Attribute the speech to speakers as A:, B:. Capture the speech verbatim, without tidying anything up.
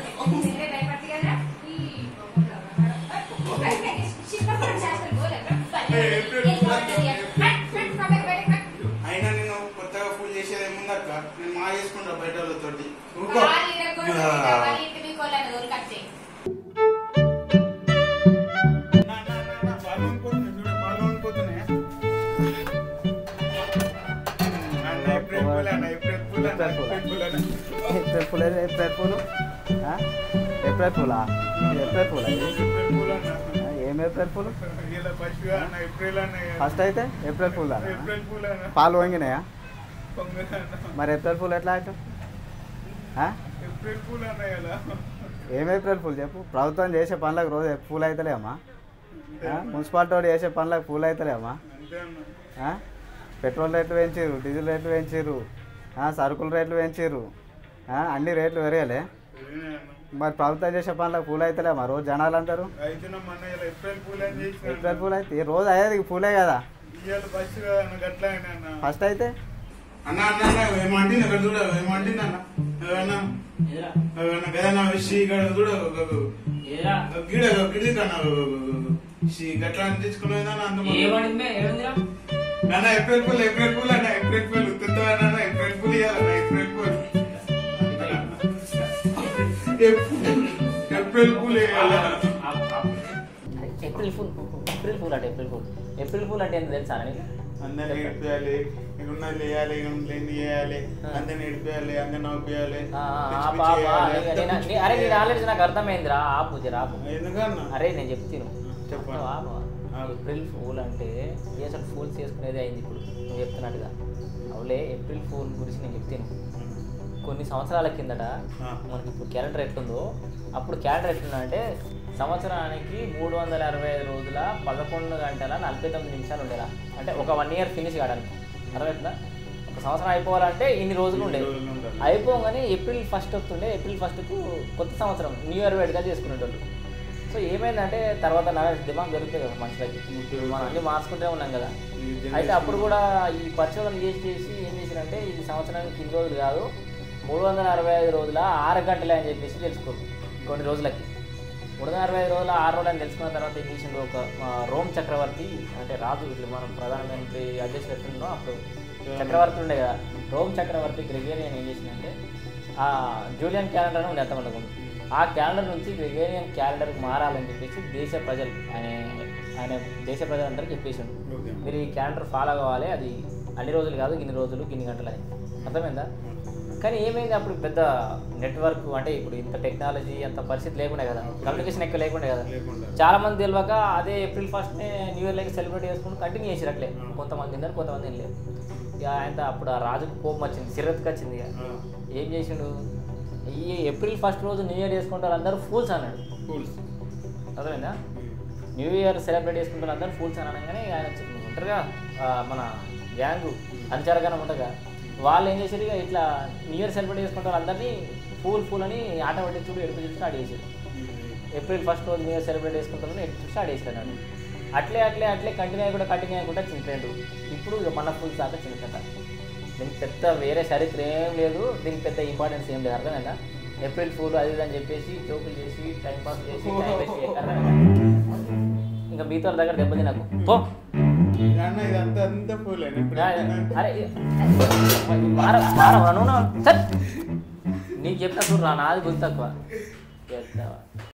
A: అయినా నేను కొత్తగా పూజ చేసేది ఏముందక్క నేను మా చేసుకుంటా బయట వాళ్ళతోటి
B: ఏప్రిల్ పూల ఏప్రిల్ పూలు ఏప్రిల్ పూలా ఏప్రిల్ పూల ఏం ఏప్రిల్ పూలు ఫస్ట్ అయితే ఏప్రిల్ పూల పాలు వంగినాయా మరి ఏప్రిల్ పూలు ఎట్లా అయితే ఏం ఏప్రిల్ పూలు చెప్పు ప్రభుత్వం చేసే పనులకు రోజు పూలు అవుతలేమ్మా మున్సిపాలిటీ వాడు చేసే పనులకు పూలు అవుతలేమ్మా పెట్రోల్ రేట్లు పెంచారు డీజిల్ రేట్లు పెంచారు సరుకుల రేట్లు పెంచారు అన్ని రేట్లు పెరగలే మరి ప్రభుత్వం చేసే పనులకు పూలు అవుతలే మా రోజు జనాలు అంటారు ఏప్రిల్ పూలు అయితే రోజు అయ్యేది పూలే కదా ఫస్ట్ అయితే
A: అన్న అన్న ఏమంటే ఇక్కడ చూడ ఏమంటే అన్న ఏమన్నా విషి ఇక్కడ చూడ గిడ గిడి కన్నా గట్లా తెచ్చుకునేదా అన్న ఏప్రిల్ పూలు ఏప్రిల్ పూలు అన్న ఏప్రిల్ పూలు ఉత్తుతావన్న ఏప్రిల్ పూలు ఇవ్వాలన్న April fools April fools
C: April fool April fool అంటే ఏప్రిల్ ఫుల్ ఏప్రిల్ ఫుల్ అంటే ఏంటి తెలుసా అని
A: అందరిని ఏడిపియాలి ఇక్కడున్నది వేయాలి లేని వేయాలి అందరిని ఏడిపియాలి అందరిని నవ్వుపియాలి
C: అరే నేను ఆల్రెడీ నాకు అర్థమైందిరా ఆపు జరా
A: ఎందుకన్నా
C: అరే నేను చెప్తాను
A: చెప్పండి
C: ఏప్రిల్ ఫూల్ అంటే అసలు ఫూల్స్ చేసుకునేది అయింది ఇప్పుడు నువ్వు చెప్తున్నట్టుగా అవులే ఏప్రిల్ ఫూల్ గురించి నేను చెప్తాను కొన్ని సంవత్సరాల కిందట మనకి ఇప్పుడు క్యాలెండర్ ఎట్లుందో అప్పుడు క్యాలెండర్ ఎట్లుందా అంటే సంవత్సరానికి మూడు వందల అరవై ఐదు రోజుల పదకొండు గంటల నలభై తొమ్మిది నిమిషాలు ఉండేలా అంటే ఒక వన్ ఇయర్ ఫినిష్ కావడానికి అర్థమవుతుందా ఒక సంవత్సరం అయిపోవాలంటే ఇన్ని రోజులు ఉండేవి అయిపోగానే ఏప్రిల్ ఫస్ట్ వస్తుండే ఏప్రిల్ ఫస్ట్కు కొత్త సంవత్సరం న్యూ ఇయర్ వేడుగా చేసుకునేటోళ్ళు సో ఏమైందంటే తర్వాత నా దిమాగ్ జరుగుతుంది కదా మనుషులకి మనం అన్నీ మార్చుకుంటూ ఉన్నాం కదా అయితే అప్పుడు కూడా ఈ పరిశోధన చేసి చేసి ఏం చేసిరంటే ఈ సంవత్సరానికి ఇన్ని రోజులు కాదు మూడు వందల అరవై ఐదు రోజుల ఆరు గంటలే అని చెప్పేసి తెలుసుకో కొన్ని రోజులకి మూడు వందల అరవై ఐదు రోజుల ఆరు రోజులు అని తెలుసుకున్న తర్వాత ఏం చేసిండు ఒక రోమ్ చక్రవర్తి అంటే రాజు ఇట్లా మనం ప్రధానమంత్రి అధ్యక్షుడు ఎట్లుందో అప్పుడు చక్రవర్తి ఉండే కదా రోమ్ చక్రవర్తి గ్రెగేరియన్ ఏం చేసిందంటే ఆ జూలియన్ క్యాలెండర్ ఉండే ఎంతమంది ఆ క్యాలెండర్ నుంచి గ్రెగేరియన్ క్యాలెండర్కి మారాలని చెప్పేసి దేశ ప్రజలు ఆయన ఆయన దేశ ప్రజలందరికీ చెప్పేసిండు మీరు ఈ క్యాలెండర్ ఫాలో కావాలి అది అన్ని రోజులు కాదు ఇన్ని రోజులు ఇన్ని గంటలు అని అర్థమైందా కానీ ఏమైంది అప్పుడు పెద్ద నెట్వర్క్ అంటే ఇప్పుడు ఇంత టెక్నాలజీ అంత పరిస్థితి లేకుండే కదా కమ్యూనికేషన్ ఎక్కువ లేకుండే కదా చాలా మంది తెలియక అదే ఏప్రిల్ ఫస్ట్నే న్యూ ఇయర్ లైక్ సెలబ్రేట్ చేసుకుని కంటిన్యూ చేసారు అట్లే కొంతమంది తిన్నారు కొంతమంది వెళ్ళలేదు ఇక ఆయన అప్పుడు ఆ రాజుకు కోపం వచ్చింది సిరత్కి వచ్చింది ఇక ఏం చేసిండు ఈ ఏప్రిల్ ఫస్ట్ రోజు న్యూ ఇయర్ చేసుకుంటారు అందరూ ఫూల్స్ అన్నాడు
A: ఫూల్స్
C: అర్థమైందా న్యూ ఇయర్ సెలబ్రేట్ చేసుకుంటారు అందరూ ఫూల్స్ అని అనగానే ఆయన ఉంటారుగా మన గ్యాంగు అంచరగానే ఉంటుందిగా వాళ్ళు ఏం చేశారు ఇక ఇట్లా న్యూ ఇయర్ సెలబ్రేట్ చేసుకుంటారు అందరినీ ఫూల్ ఫూల్ అని ఆట పట్టించుడు ఎడిపించుడు స్టార్ట్ చేశారు ఏప్రిల్ ఫస్ట్ రోజు న్యూ ఇయర్ సెలబ్రేట్ చేసుకుంటారని ఎడిపించుడు స్టార్ట్ చేశారు అన్నాడు అట్లే అట్లే అట్లే కంటిన్యూ కూడా కంటిన్యూ అయ్యకుండా చిన్న ట్రెండ్ ఇప్పుడు ఇక మన ఫుల్స్ దాకా చిన్న కథ దీనికి పెద్ద వేరే చరిత్ర ఏం లేదు దీనికి పెద్ద ఇంపార్టెన్స్ ఏం లేదు అర్థమైందా ఏప్రిల్ ఫూల్ అది అని చెప్పేసి జోకులు చేసి టైం పాస్ చేసి టైం వేస్ట్ చేయకుండా ఇంకా మిగతా దగ్గర దెబ్బతి నాకు పో అరే నీకు చెప్పిన చూడరా నాది గుర్తు తక్కువ